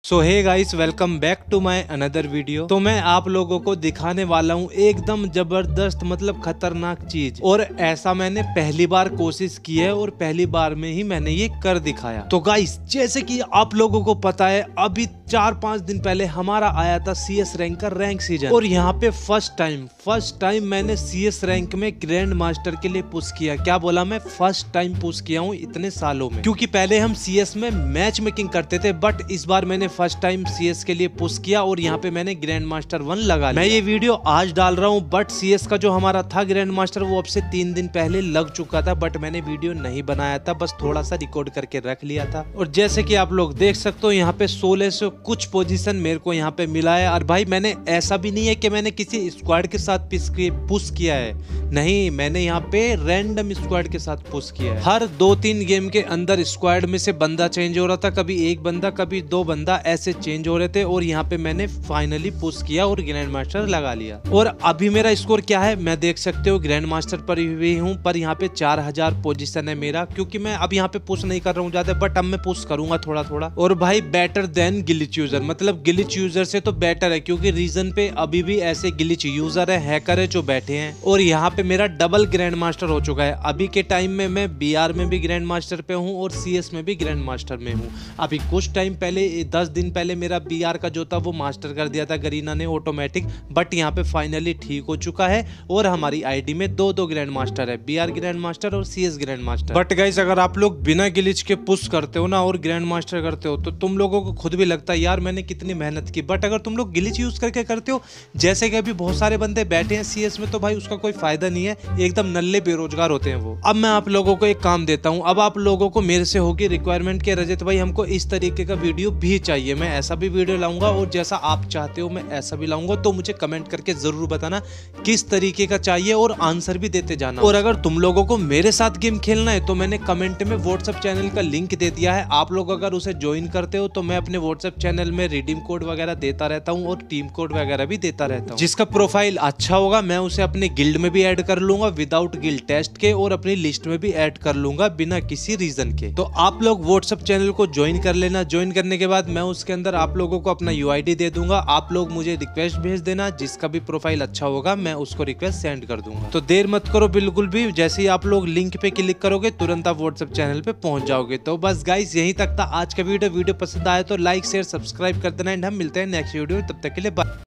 So hey guys, welcome back to my another video. तो मैं आप लोगों को दिखाने वाला हूँ एकदम जबरदस्त मतलब खतरनाक चीज, और ऐसा मैंने पहली बार कोशिश की है और पहली बार में ही मैंने ये कर दिखाया। तो गाइस, जैसे कि आप लोगों को पता है, अभी 4-5 दिन पहले हमारा आया था CS रैंक का रैंक सीजन, और यहाँ पे फर्स्ट टाइम मैंने CS रैंक में ग्रैंड मास्टर के लिए पुश किया। क्या बोला, मैं फर्स्ट टाइम पुश किया हूँ इतने सालों में, क्योंकि पहले हम CS में मैच मेकिंग करते थे, बट इस बार मैंने फर्स्ट टाइम CS के लिए पुश किया और यहाँ पे मैंने ग्रैंड मास्टर 1 लगा लिया। मैं ये वीडियो आज डाल रहा हूँ, बट CS का जो हमारा था ग्रैंड मास्टर, वो अब से 3 दिन पहले लग चुका था, बट मैंने वीडियो नहीं बनाया था, बस थोड़ा सा रिकॉर्ड करके रख लिया था। और जैसे कि आप लोग देख सकते हो, यहाँ पे 16 से कुछ पोजीशन मेरे को यहाँ पे मिला है। और भाई, मैंने ऐसा भी नहीं है कि मैंने किसी स्क्वाड के साथ पुश किया है, नहीं, मैंने यहाँ पे रैंडम स्क्वाड के साथ पुश किया है। हर 2-3 गेम के अंदर स्क्वाड में से बंदा चेंज हो रहा था, कभी एक बंदा कभी 2 बंदा ऐसे चेंज हो रहे थे, और यहाँ पे मैंने फाइनली पुश किया और ग्रैंड मास्टर लगा लिया। और अभी मेरा स्कोर क्या है, मैं देख सकते हो ग्रैंड मास्टर पर भी हूँ, पर यहाँ पे 4000 पोजीशन है मेरा, क्योंकि मैं अब यहाँ पे पुश नहीं कर रहा हूँ ज्यादा, बट अब मैं पुश करूंगा थोड़ा थोड़ा। और भाई, बेटर देन ग्लिच यूजर, मतलब ग्लिच यूजर से तो बेटर है, क्योंकि रीजन पे अभी भी ऐसे ग्लिच यूजर है, हैकर है जो बैठे हैं। और यहाँ पे मेरा डबल ग्रैंड मास्टर हो चुका है। अभी के टाइम में मैं BR में भी ग्रैंड मास्टर पे हूँ और CS में भी ग्रैंड मास्टर में हूँ। अभी कुछ टाइम पहले, 10 दिन पहले मेरा BR का जो था वो मास्टर कर दिया था गरीना ने ऑटोमेटिक, बट यहाँ पे फाइनली ठीक हो चुका है और हमारी आईडी में 2 ग्रैंड मास्टर है, BR ग्रैंड मास्टर और CS grand master. But guys, अगर आप लोग बिना ग्लिच के पुश करते हो ना और ग्रैंड मास्टर करते हो, तो तुम लोगों को खुद भी लगता है यार मैंने कितनी मेहनत की, बट अगर तुम लोग ग्लिच यूज करके करते हो, जैसे कि अभी बहुत सारे बंदे बैठे हैं CS में, तो भाई उसका कोई फायदा नहीं है, एकदम नल्ले बेरोजगार होते हैं वो। अब मैं आप लोगों को एक काम देता हूँ, अब आप लोगों को मेरे से होगी रिक्वायरमेंट के, रजत भाई हमको इस तरीके का वीडियो भी चाहिए, मैं ऐसा भी वीडियो लाऊंगा, और जैसा आप चाहते हो मैं ऐसा भी लाऊंगा। तो मुझे कमेंट करके जरूर बताना किस तरीके का चाहिए, और आंसर भी देते जाना। और अगर तुम लोगों को मेरे साथ गेम खेलना है, तो मैंने कमेंट में व्हाट्सएप चैनल का लिंक दे दिया है, आप लोग अगर उसे ज्वाइन करते हो, तो मैं अपने व्हाट्सएप चैनल में रिडीम कोड वगैरह देता रहता हूँ और टीम कोड वगैरह भी देता रहता हूँ। जिसका प्रोफाइल अच्छा होगा, मैं उसे अपने गिल्ड में भी ऐड कर लूंगा विदाउट गिल्ड टेस्ट के, और अपनी लिस्ट में भी ऐड कर लूंगा बिना किसी रीजन के। तो आप लोग व्हाट्सएप चैनल को ज्वाइन कर लेना। ज्वाइन करने के बाद मैं उसके अंदर आप लोगों को अपना UID दे दूंगा, आप लोग मुझे रिक्वेस्ट भेज देना, जिसका भी प्रोफाइल अच्छा होगा मैं उसको रिक्वेस्ट सेंड कर दूंगा। तो देर मत करो बिल्कुल भी, जैसे ही आप लोग लिंक पे क्लिक करोगे तुरंत आप व्हाट्सएप चैनल पे पहुंच जाओगे। तो बस गाइस, यहीं तक था आज का वीडियो पसंद आया तो लाइक शेयर सब्सक्राइब कर देना, एंड हम मिलते हैं नेक्स्ट वीडियो, तब तक के लिए बाय।